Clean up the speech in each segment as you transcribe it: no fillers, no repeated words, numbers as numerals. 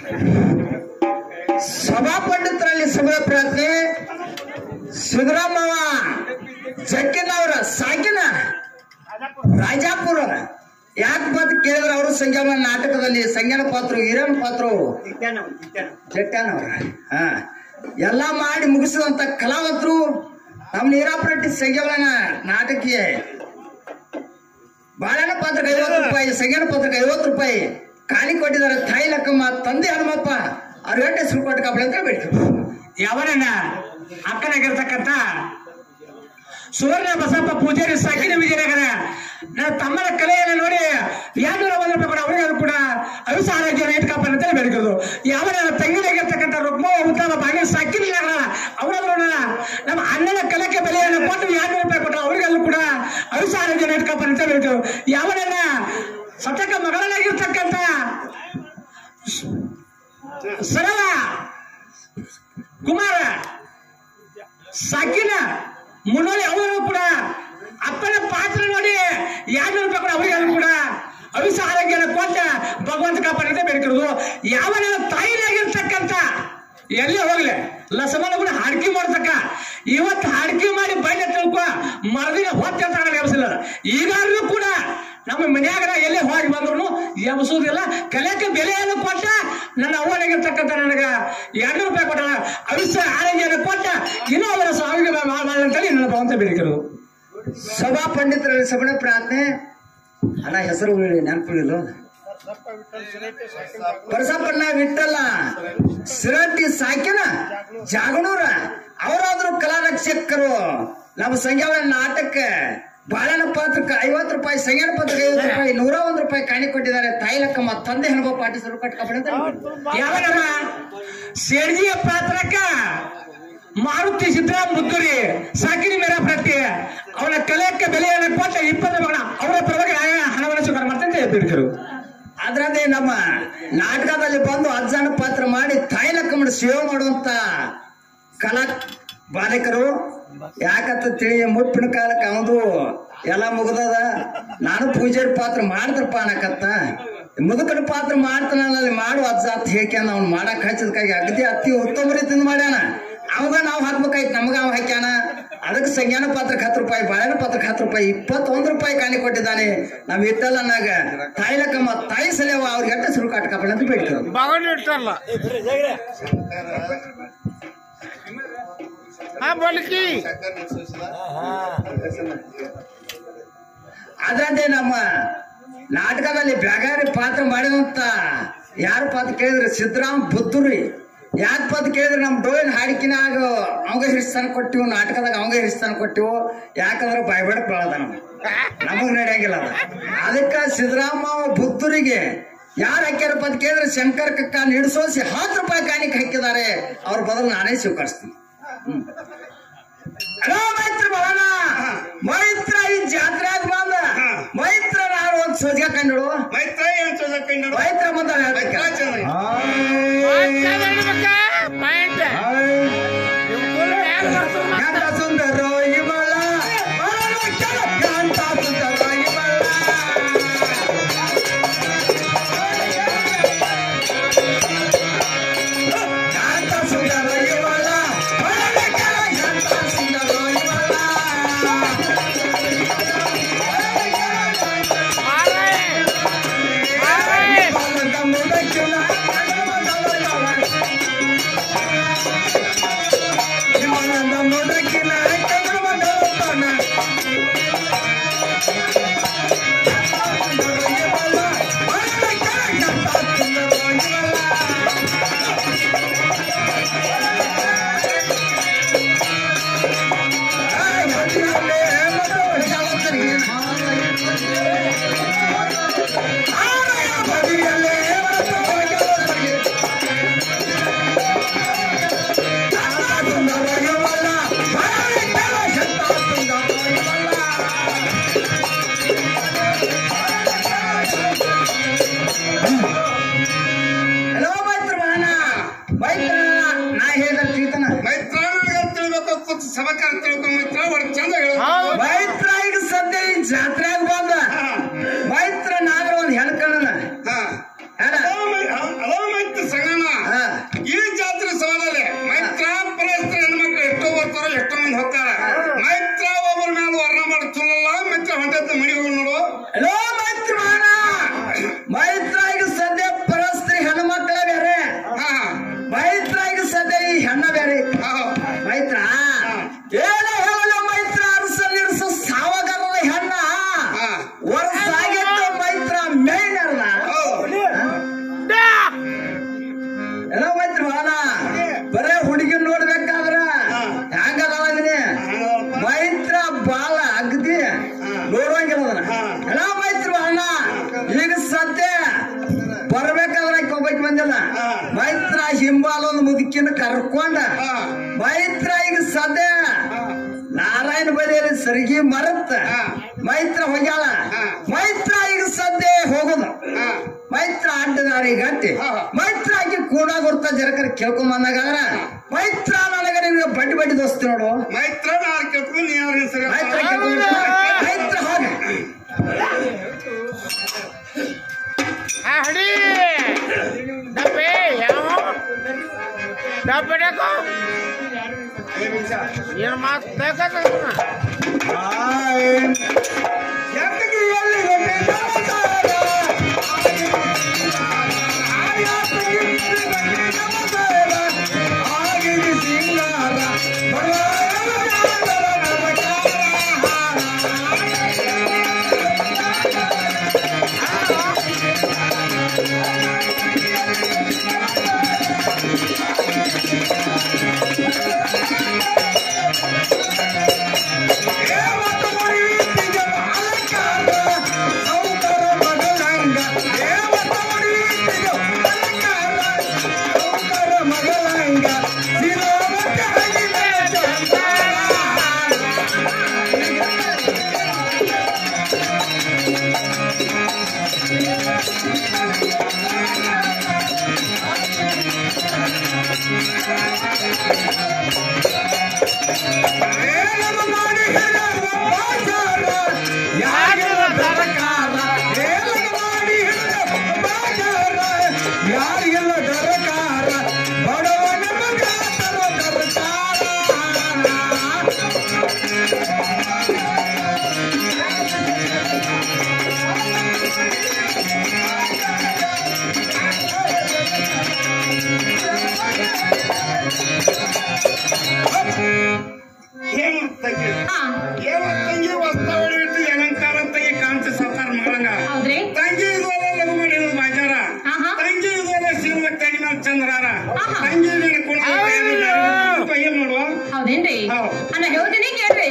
ಸಭಾ ಪಂಡಿತರಲ್ಲಿ ಸಭೆ ಪ್ರಾರ್ಥನೆ ಸಿದ್ದರಾಮಯ್ಯ ಜಕ್ಕಿನವರ ಸಾಕಿನ ರಾಜಾಪುರ ಯಾಕೆ ಬಂದು ಕೇಳಿದ್ರೆ ಅವರು ಸಂಜ್ಞಾನ ನಾಟಕದಲ್ಲಿ ಸಂಜ್ಞಾನ ಪಾತ್ರ ಹಿರಿಯನ ಪಾತ್ರ ಜಟ್ಟಾನವ್ರ ಎಲ್ಲ ಮಾಡಿ ಮುಗಿಸಿದಂತ ಕಲಾವಂತರು ನಮ್ಮ ನೀರಾಪರೆಟ್ಟಿ ಸಂಜ್ಞಾನ ನಾಟಕೀಯ ಬಾಳನ ಪಾತ್ರಕ್ಕೆ 50 ರೂಪಾಯಿ ಸಂಜ್ಞಾನ ಪಾತ್ರಕ್ಕೆ 50 ರೂಪಾಯಿ ಕಾಲಿ ಕೊಟ್ಟಿದ್ದಾರೆ ತಾಯಿ ಲಕ್ಕಮ್ಮ ತಂದೆ ಹನುಮಪ್ಪ ಅವ್ರ ಗಂಟೆ ಹೆಸರು ಕೊಟ್ಟು ಕಬ್ಬಳ ಅಂತ ಬೇಡ್ತು ಯಾವನ ಅಕ್ಕನಾಗಿರ್ತಕ್ಕಂಥ ಸುವರ್ಣ ಬಸಪ್ಪ ಪೂಜಾರಿ ಸಾಕಿನ ವಿಜಯನಗರ ನನ್ನ ತಮ್ಮನ ಕಲೆಯನ್ನು ನೋಡಿ 201 ರೂಪಾಯಿ ಕೂಡ ಅವರಿಗೂ ಕೂಡ ಅವಿಸ ಆರೋಗ್ಯ ಇಟ್ಕಪ್ಪ ಅಂತ ಬೇಡಿಕೋದು ಯಾವನ ತಂಗಿನಾಗಿರ್ತಕ್ಕಂಥ ರುಕ್ಮ ಉತ್ತಮ ಬಾಗಿ ಸಾಕಿನ ಅವರಾದ್ರೂ ನಮ್ಮ ಅಣ್ಣನ ಕಲೆಗೆ ಬೆಲೆಯನ್ನು ಕೊಟ್ಟು 200 ರೂಪಾಯಿ ಕೊಟ್ಟರು ಅವರಿಗೆಲ್ಲೂ ಕೂಡ ಅವಿಸ ಆರೋಗ್ಯ ಇಟ್ಕಪ್ಪ ಅಂತ ಬೇಡಿಕೋದು ಯಾವನನ್ನ ಸತಕ ಮಗಳನ್ನಾಗಿರ್ತಕ್ಕಂಥ ಸರಳ ಕುಮಾರ ಸಾಕಿನ ಮುನ್ನೋಳಿ ಅವರು ಕೂಡ ಅಪ್ಪನ ಪಾತ್ರ ನೋಡಿ 200 ರೂಪಾಯಿ ಕೂಡ ಅವರಿಗೆಲ್ಲೂ ಕೂಡ ಅವಿಸ ಆರೋಗ್ಯನ ಕೊಟ್ಟ ಭಗವಂತ ಕಾಪಾಡಂತೆ ಬೇಡಿಕೊಳ್ಳೋದು ಯಾವನ ತಾಯಿನಾಗಿರ್ತಕ್ಕಂಥ ಎಲ್ಲಿ ಹೋಗ್ಲಿ ಲಸಮನ ಕೂಡ ಹಾಡ್ಕಿ ಮಾಡ್ತಕ್ಕ ಇವತ್ತು ಹಾಡ್ಕಿ ಮಾಡಿ ಬೈಲ ತಿಳ್ಕೊ ಮರದಿನ ಹೊತ್ತ ಎಬ್ಸಿಲ್ಲ ಈಗಾಗಲೂ ಕೂಡ ನಮ್ಮ ಮನ್ಯಾಗ ಎಲ್ಲೇ ಹೋಗಿ ಬಂದ್ರು ಎಬ್ಸೋದಿಲ್ಲ ಕಲೆಕ್ಕೆ ಬೆಲೆಯನ್ನು ಕೊಟ್ಟ ನನ್ನ ಅವ್ವನಾಗಿರ್ತಕ್ಕಂಥ ನನಗೆ 200 ರೂಪಾಯಿ ಕೊಟ್ಟ ಅವಿಸ ಆರೋಗ್ಯನ ಕೊಟ್ಟ ಇನ್ನೂ ಅವರ ಸಾವಿಗೆ ಅಂತೇಳಿ ನನ್ನ ಭಗವಂತ ಬೇಡಿಕೊಳ್ಳೋದು ಸಭಾ ಪಂಡಿತರಲ್ಲಿ ಸಭೆ ಪ್ರಾರ್ಥನೆ ಅಣ್ಣ ಹೆಸರು ನೆನಪಿಲ್ಲ ಪರಸಪ್ಪಣ್ಣ ವಿಠಲ್ಲ ಸಿರಟ್ಟಿ ಸಾಕಿನ ಜಾಗಣೂರ ಅವರಾದ್ರು ಕಲಾ ರಕ್ಷಕರು ನಮ್ಮ ಸಂಜ್ಞಾನ ನಾಟಕ ಬಾಳನ ಪಾತ್ರಕ್ಕೆ 50 ರೂಪಾಯಿ ಸಂಜ್ಞಾನ ಪಾತ್ರಕ್ಕೆ 50 ರೂಪಾಯಿ 101 ರೂಪಾಯಿ ಕಾಣಿ ಕೊಟ್ಟಿದ್ದಾರೆ ತಾಯಿ ಲಕ್ಕಮ್ಮ ತಂದೆ ಹನುಮ ಪಾಟಿ ಸರು ಕಟ್ಕೊಂಡ ಯಾವನ ಸೇಡ್ಜಿಯ ಪಾತ್ರಕ್ಕ ಮಾರುತಿ ಸಿದ್ದರಾಮ್ ಮುತ್ತೂರಿ ಸಾಕಿನ ಮೇರಾ ಪ್ರತಿ ಅವನ ಕಲೆಯಕ್ಕೆ ಬೆಲೆಯನ್ನು ಕೊಟ್ಟ 20 ಮಗಳ ಅವರ ಪರವಾಗಿ ಹಣವನ್ನು ಸ್ವೀಕಾರ ಮಾಡ್ತಂತೆ ಬೇಡಿಕರು ಅದ್ರದೇ ನಮ್ಮ ನಾಟಕದಲ್ಲಿ ಬಂದು ಅಜ್ಜನ ಪಾತ್ರ ಮಾಡಿ ತಾಯಿ ಲಕ್ಕಮ್ಮನ ಸೇವೆ ಮಾಡುವಂತ ಕಲಾ ಬಾಲಕರು ಯಾಕಂತ ತಿಳಿ ಮುಪ್ಪಿನ ಕಾಲಕ್ಕೆ ಅವನು ಎಲ್ಲ ಮುಗ್ದದ ನಾನು ಪೂಜಾರಿ ಪಾತ್ರ ಮಾಡಿದ್ರಪ್ಪ ಅನ್ನಕತ್ತ ಮುದುಕನ ಪಾತ್ರ ಮಾಡ್ತಾನಲ್ಲಿ ಮಾಡು ಅಜ್ಜ ಅಂತ ಹೇಳ್ಕ್ಯಾನ ಅವ್ನು ಮಾಡಕ್ ಹಚ್ಚದಕ್ಕಾಗಿ ಅಗದಿ ಅತಿ ಉತ್ತಮ ರೀತಿಯಿಂದ ಮಾಡ್ಯಾನ ಅವಾಗ ನಾವು ಹಾಕ್ಬೇಕಾಯ್ತು ನಮಗ ಅವ ಹಾಕ್ಯಾನ ಅದಕ್ಕೆ ಸಂಜ್ಞಾನ ಪಾತ್ರಕ್ಕೆ 10 ರೂಪಾಯಿ ಬಾಳೆನ ಪಾತ್ರಕ್ಕೆ 10 ರೂಪಾಯಿ 21 ರೂಪಾಯಿ ಕಾಣಿ ಕೊಟ್ಟಿದ್ದಾನೆ ನಮ್ ಇಟ್ಟಲ್ಲನಾಗ ತಾಯಿ ಲಕ್ಕಮ್ಮ ತಾಯಿ ಸಲವ ಅವ್ರಿಗೆ ಎಟ್ಟ ಸುರು ಕಾಟ್ಕಪ್ಪ ಅಂತ ಬೇಡ್ತಾರೆ ಅದ್ರಂತೆ ನಮ್ಮ ನಾಟಕದಲ್ಲಿ ಬ್ಯಾಗಾರಿ ಪಾತ್ರ ಮಾಡಿದಂತ ಯಾರ ಪಾತ್ರ ಕೇಳಿದ್ರೆ ಸಿದ್ದರಾಮ್ ಬುದ್ಧುರಿ ಯಾಕೆ ಪಾತ್ರ ಕೇಳಿದ್ರೆ ನಮ್ ಡೋಳಿನ ಹಾಡಿಕಿನಾಗ ಅವಂಗ ಹಿರಿಸ್ತಾನ ಕೊಟ್ಟಿವು ನಾಟಕದಾಗ ಅವಂಗ ಹಿರಿಸ್ತಾನ ಕೊಟ್ಟಿವು ಯಾಕಂದ್ರೆ ಬಾಯ್ಬೇಡ ಬೆಳದ ನಮಗ್ ನಡೆಯಂಗಿಲ್ಲ ಅದ ಅದಕ್ಕ ಸಿದ್ದರಾಮ ಬುದ್ಧರಿಗೆ ಯಾರು ಹಾಕ್ಯಾರಪ್ಪ ಅಂತ ಕೇಳಿದ್ರೆ ಶಂಕರ್ ಕಕ್ಕ ಹಿಡಿಸೋಸಿ 10 ರೂಪಾಯಿ ಕಾಣಿಕೆ ಹಾಕಿದ್ದಾರೆ ಅವ್ರ ಬದಲು ನಾನೇ ಸ್ವೀಕರಿಸ್ತೀನಿ ಹಲೋ ಮೈತ್ರ ಭವನ ಮೈತ್ರ ಈ ಜಾತ್ರೆಯಾಗ ಬಂದ ಮೈತ್ರ ನಾನು ಒಂದ್ ಸೋಜ ಕಂಡು ಮೈತ್ರ ಬಂದ ಸುಂದರ ಇವಳ ಸುಂದರ ಇವಳ ಮೈತ್ರ ಈಗ ಸದ್ಯ ಈ ಜಾತ್ರೆಯಾಗ ಬಂದ ಮೈತ್ರ ನಾಗರ ಒಂದ್ ಹೆಣ್ಕಣ್ಣ ಮೈತ್ರ ಸಂಗಣ ಮೈತ್ರ ಹಿಂಬಾಲೊಂದು ಮುದುಕಿನ ಕರ್ಕೊಂಡ ಮೈತ್ರ ಈಗ ಸದ್ಯ ನಾರಾಯಣ ಬದಿಯಲ್ಲಿ ಸರಿಗೆ ಮರತ್ತ ಮೈತ್ರ ಹೋಗ್ಯಾಳ ಮೈತ್ರ ಈಗ ಸದ್ಯ ಹೋಗುದು ಮೈತ್ರ ಅಡ್ಡದಾರಿ ಗಟ್ಟಿ ಮೈತ್ರ ಆಗಿ ಕೂಡ ಗುರ್ತ ಜರಕರ್ ಕೇಳ್ಕೊಂಡ್ ಬಂದಾಗ ಮೈತ್ರ ನನಗ ನಿಮ್ಗೆ ಬಡ್ಡಿ ದೋಸ್ತಿ ನೋಡು ಮೈತ್ರ ಮೈತ್ರ ಹೋಗ हड़ी डब्बे डब्बे देखो ये मत देखो ತಂಗಿ ವಸ್ತಾವಳಿ ಬಿಟ್ಟು ಅಲಂಕಾರ ತಂಗಿ ಕಾಂತ ಸರ್ಕಾರ ಮಗಳಂಗ ತಂಗಿ ಇದು ಲಘು ಮಾಡಿರೋದು ಬಾಜಾರ ತಂಗಿ ಇದು ಶಿವ ಕಡಿಮೆ ಚಂದ್ರಾರ ತಂಗಿ ಏನ್ ನೋಡುವ ಹೌದೇನ್ರಿ ಅಣ್ಣ ಹೇಳ್ತೀನಿ ಕೇಳ್ರಿ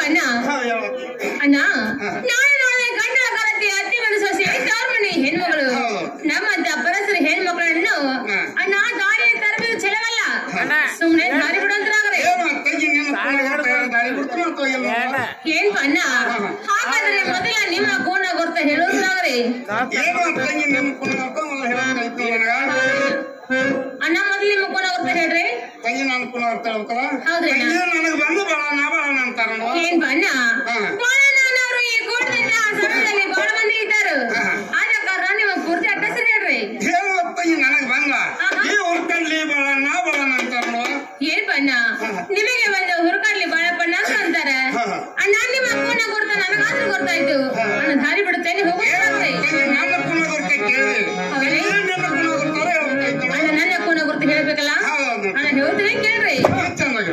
ಅಣ್ಣ ಅಣ್ಣ ನಾನು ನೋಡಿದೆ ಗಂಡ ಕರತಿ ಅತ್ತಿ ಮನೆ ಸೊಸೆ ತವ್ರ ಮನೆ ಹೆಣ್ಮಗಳು ನಮ್ಮಂತ ಪರಸ್ಪರ ಹೆಣ್ಮಕ್ಳನ್ನು ಅಣ್ಣ ದಾರಿ ತರಬೇದು ಚೆಲವಲ್ಲ ಸುಮ್ನೆ ದಾರಿ ಬಿಡಂತಾಗ್ರೆ ಏನ್ ಅಣ್ಣ ಹಾಗಾದ್ರೆ ಮೊದಲ ನಿಮ್ಮ ಕೋಣ ಗೊತ್ತ ಹೇಳೋದ್ರಾಗ್ರೆ ಅಣ್ಣ ಮೊದಲು ನಿಮ್ಮ ಕೋಣ ಗೊತ್ತ ಹೇಳ್ರಿ ತಂಗಿ ನಾನು ಕೂಡ ಹೌದ್ರಿ ನನಗೆ ಬಂದು ಬಾಳ ಅಂತಾರ ಏನ್ ಅಣ್ಣ ಬಾಳನವರು ಈ ಕೋಟದಿಂದ ಆ ಸಮಯದಲ್ಲಿ ಬಾಳ ಮಂದಿ ಇದ್ದಾರೆ ಆದ ಕಾರಣ ನಿಮ್ಮ ಪೂರ್ತಿ ಅಡ್ರೆಸ್ ಹೇಳ್ರಿ ತಂಗಿ ನನಗೆ ಬಂದ ಈ ಹುರ್ಕಂಡ್ಲಿ ಬಾಳಣ್ಣ ಅಂತಾರ ಏನ್ ಅಣ್ಣ ನಿಮಗೆ ಬಂದು ಹುರ್ಕಂಡ್ಲಿ ಬಾಳಪ್ಪಣ್ಣ ಅಂತ ಅಂತಾರ ಅಣ್ಣ ನಿಮ್ಮ ಕೋಣ ಕೊಡ್ತಾ ನನಗಾದ್ರೂ ಗೊತ್ತಾಯ್ತು ಅಣ್ಣ ದಾರಿ ಬಿಡುತ್ತೇನೆ ಹೋಗ್ರಿ ನನ್ನ ಪುಣ್ಯ ಗುರ್ತ ಕೇಳಿ ಅಣ್ಣ ನನ್ನ ಕೋಣ ಗುರ್ತು ಹೇಳ್ಬೇಕಲ್ಲ ಅಣ್ಣ ಹೇಳ್ತೀನಿ ಕೇಳ್ರಿ ಚೆನ್ನಾಗಿ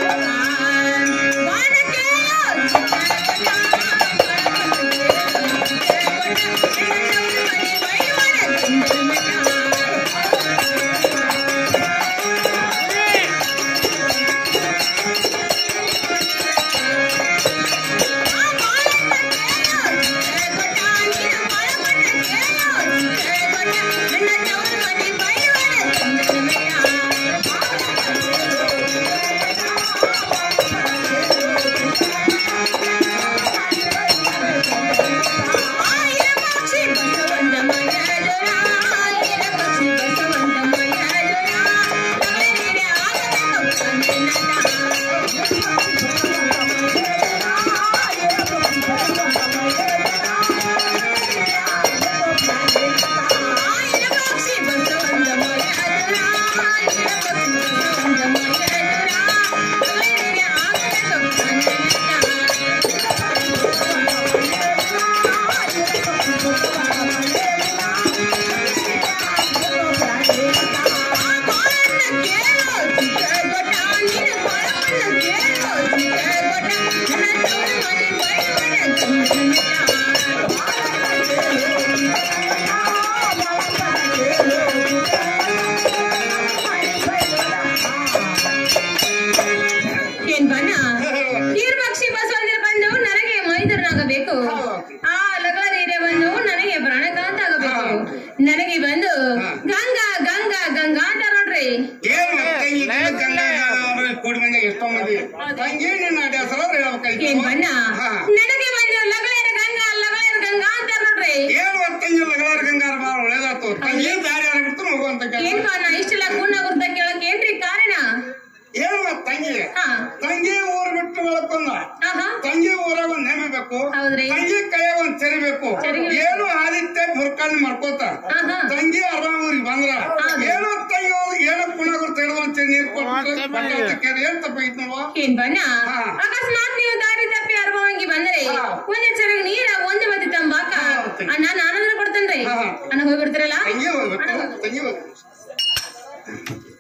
ನನಗೆ ಬಂದು ಗಂಗಾ ಗಂಗಾ ಗಂಗಾ ಅಂತ ನೋಡ್ರಿ ಏನ್ ಬಣ್ಣ ನನಗೆ ಬಂದು ಲಗಳೇರ ಗಂಗಾ ಗಂಗಾ ಅಂತ ನೋಡ್ರಿ ಏನ್ ಬಣ್ಣ ಇಷ್ಟೆಲ್ಲ ಕೂನ ಗುರ್ತ ಕೇಳಕ್ ಏನ್ರಿ ಕಾರಣ ತಂಗಿ ಊರ್ ಬಿಟ್ಟು ಬೆಳಕೊಂಡ ತಂಗಿ ಊರಾಗ ಒಂದ್ ನೆನಬೇಕು ತಂಗಿ ಕೈಯಾಗ ಒಂದ್ ಚೆರಿಬೇಕು ಏನು ಆದಿತ್ಯ ಬುರ್ಕಾಲಿ ಮಾಡ್ಕೋತ ತಂಗಿ ಊರಿಗೆ ಬಂದ್ರ ಏನೋ ತಂಗಿ ಏನೋ ಪುನಃ ತೆಗೆದು ನೀರ್ ಕೊಟ್ಟು ಏನ್ ತಪ್ಪಾಗಿತ್ತು ನೋಡುವ ಏನ್ ಬಣ್ಣ ಅಕಸ್ಮಾತ್ ನೀವು ದಾರಿ ತಪ್ಪಿ ಅರ್ಬಂಗಿ ಬಂದ್ರೆ ಒಂದ್ ಚೆರಗ ನೀರ ಒಂದ್ ಮತ್ತೆ ತಂಬಾಕ ನಾನು ಆನಂದ್ರ ಕೊಡ್ತೇನ್ರಿ ಅಣ್ಣ ಹೋಗ್ಬಿಡ್ತೀರಲ್ಲ ತಂಗಿ ಹೋಗ್ಬೇಕು